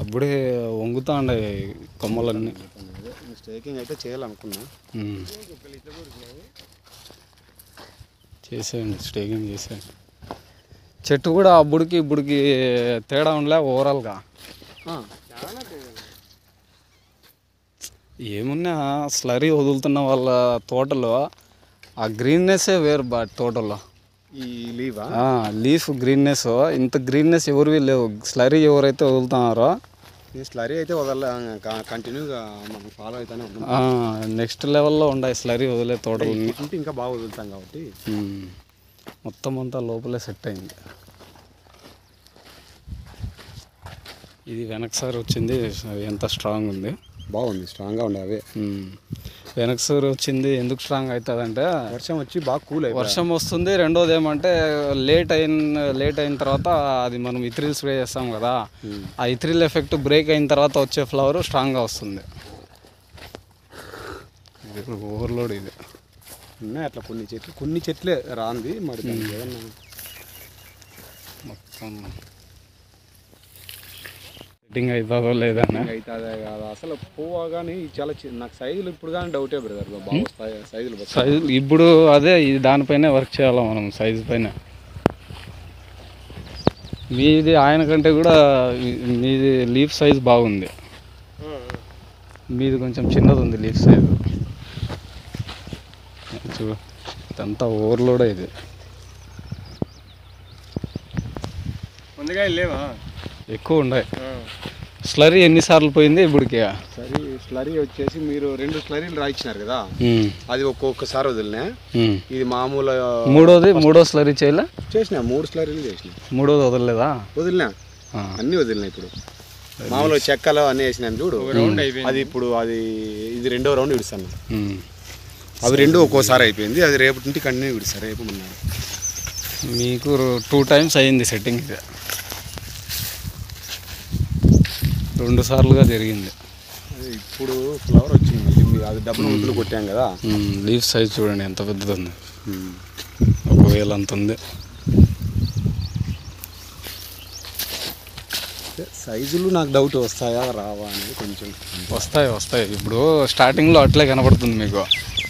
అప్పుడే వంగుతా ఉండే కొమ్మలన్నీ. స్టేకింగ్ అయితే చేయాలనుకున్నా, చేసేయండి, స్టేకింగ్ చేసేయండి. చెట్టు కూడా అప్పుడుకి ఇప్పుడుకి తేడా ఉండలే ఓవరాల్గా. ఏమున్నా స్లరీ వదులుతున్న వాళ్ళ తోటలో ఆ గ్రీన్నెస్సే వేరు తోటలో. ఈ లీఫ్ గ్రీన్నెస్, ఇంత గ్రీన్నెస్ ఎవరివి లేవు. స్లరీ ఎవరైతే వదులుతున్నారో, స్లరీ అయితే వదల కంటిన్యూగా మనం ఫాలో అవుతానే ఉంటాం. నెక్స్ట్ లెవెల్లో ఉన్నాయి స్లరీ వదిలే తోటలు. ఇంకా బాగా వదులుతాం కాబట్టి మొత్తం అంతా లోపలే సెట్ అయింది. ఇది వెనకసారి వచ్చింది, ఎంత స్ట్రాంగ్ ఉంది. బాగుంది, స్ట్రాంగ్గా ఉండే. అవే వెనకసారి వచ్చింది ఎందుకు స్ట్రాంగ్ అవుతుంది అంటే వర్షం వచ్చి బాగా కూల్ అయ్యి వర్షం వస్తుంది. రెండోది ఏమంటే లేట్ అయిన తర్వాత అది మనం ఇథ్రిల్ స్ప్రే చేస్తాం కదా, ఆ ఇథ్రిల్ ఎఫెక్ట్ బ్రేక్ అయిన తర్వాత వచ్చే ఫ్లవర్ స్ట్రాంగ్గా వస్తుంది. ఓవర్లోడ్ ఇది ఉన్నాయి అట్లా కొన్ని చెట్లే రాంది మరి ఏదన్నా మొత్తం సెట్టింగ్ అవుతుందో లేదా అవుతుందే కాదు అసలు. పువ్వు కానీ చాలా నాకు సైజులు ఇప్పుడు కానీ డౌటే బ్రదర్, బాగా వస్తాయి సైజులు. ఇప్పుడు అదే దానిపైనే వర్క్ చేయాలి మనం, సైజు పైన. మీది ఆయన కంటే కూడా మీది లీఫ్ సైజ్ బాగుంది, మీది కొంచెం చిన్నది ఉంది లీఫ్ సైజు. చూ, ఇదంతా ఓవర్లోడ్. ఇది ముందుగా లేవా ఎక్కువ ఉన్నాయి. స్లరీ ఎన్నిసార్లు పోయింది ఇప్పటికి? స్లరీ వచ్చేసి మీరు 2 స్లరీలు రాయించినారు కదా, అది ఒక్కొక్కసారి వదిలినా. ఇది మామూలు మూడో స్లరీ చేసిన 3 స్లరీలు చేసిన. మూడోది వదలలేదా? వదిలినా, అన్నీ వదిలినా. ఇప్పుడు మామూలు చెక్కలు అన్నీ వేసినాను చూడు, అది ఇప్పుడు ఇది 2వ రౌండ్ విడుస్తాను. అవి 2 ఒక్కోసారి అయిపోయింది, అది రేపటి నుండి కంటిన్యూ విడుస్తారు. రేపు మొన్న మీకు 2 టైమ్స్ అయింది సెట్టింగ్. ఇది 2 సార్లుగా జరిగింది. ఇప్పుడు ఫ్లవర్ వచ్చింది, అది డబ్బులు ముద్దులు కొట్టాం కదా. లీఫ్ సైజ్ చూడండి ఎంత పెద్దది ఉంది, 1000 అంత ఉంది. సైజులు నాకు డౌట్ వస్తాయా రావా అనేది కొంచెం. వస్తాయి. ఇప్పుడు స్టార్టింగ్లో అట్లే కనపడుతుంది మీకు.